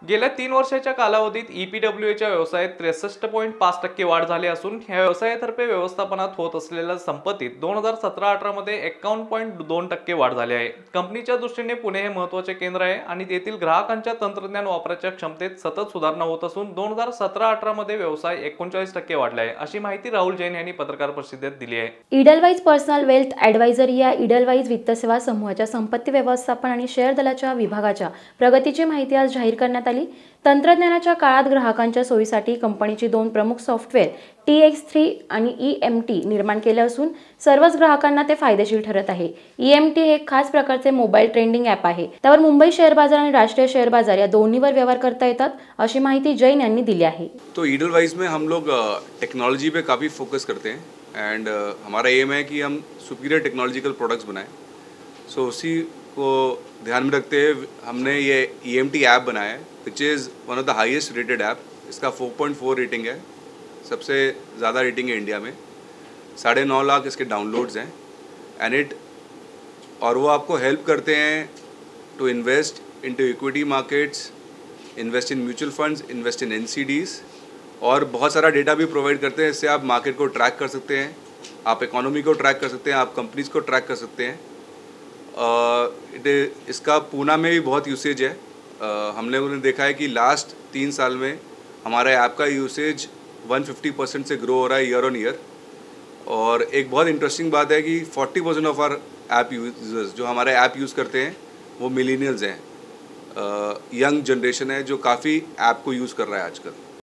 गेल्या 3 वर्षाच्या कालावधीत EPWAच्या व्यवसायात 63.5% वाढ झाली असून ह्या व्यवसायातर्फे व्यवस्थापनात होत असलेल्या संपत्तीत 2017-18 मध्ये 51.2% वाढ झाली आहे. कंपनीच्या दृष्टीने पुणे हे महत्त्वाचे केंद्र आहे आणि तेथील ग्राहकांच्या तंत्रज्ञान वापराच्या क्षमतेत सतत सुधारणा होत असून 2017-18 मध्ये व्यवसाय 39% वाढला आहे, अशी माहिती राहुल जैन यांनी पत्रकार परिषदेत दिली आहे. ईडलवाइज पर्सनल वेल्थ ॲडवायझर या ईडलवाइज वित्त सेवा समूहाच्या संपत्ती व्यवस्थापन आणि शेअर दलाच्या विभागाच्या प्रगतीची माहिती आज जाहीर करण्यात आली. तंत्रज्ञानाच्या काळात ग्राहकांच्या सोयीसाठी कंपनीची 2 प्रमुख सॉफ्टवेअर TX3 आणि EMT निर्माण केले असून सर्वच ग्राहकांना ते फायदेशीर ठरत आहे. EMT हे एक खास प्रकारचे मोबाईल ट्रेडिंग ॲप आहे. त्यावर मुंबई शेअर बाजार आणि राष्ट्रीय शेअर बाजार या दोन्हीवर व्यवहार करता येतात, अशी माहिती जैन यांनी दिली आहे. तो ईडलवाइज में हम लोग टेक्नोलॉजी पे काफ़ी फोकस करते हैं एंड हमारा एम है कि हम सुपीरियर टेक्नोलॉजिकल प्रोडक्ट्स बनाएं. सो उसी को ध्यान में रखते हुए हमने ये EMT ऐप बनाया है, which is one of the highest rated app. इसका 4.4 रेटिंग है, सबसे ज़्यादा रेटिंग है इंडिया में. 9.5 लाख इसके डाउनलोड्स हैं और वो आपको हेल्प करते हैं to invest into equity markets, invest in mutual funds, invest in NCDs और बहुत सारा डेटा भी प्रोवाइड करते हैं. इससे आप मार्केट को ट्रैक कर सकते हैं, आप इकोनॉमी को ट्रैक कर सकते हैं, आप कंपनीज़ को ट्रैक कर सकते हैं. इसका पूना में भी बहुत यूसेज है. हमने उन्हें देखा है कि लास्ट 3 साल में हमारे ऐप का यूसेज 150% से ग्रो हो रहा है ईयर ऑन ईयर. और एक बहुत इंटरेस्टिंग बात है कि 40% ऑफ आवर ऐप यूजर्स जो हमारे ऐप यूज़ करते हैं वो मिलीनियल्स हैं, यंग जनरेशन है जो काफ़ी ऐप को यूज़ कर रहा है आजकल.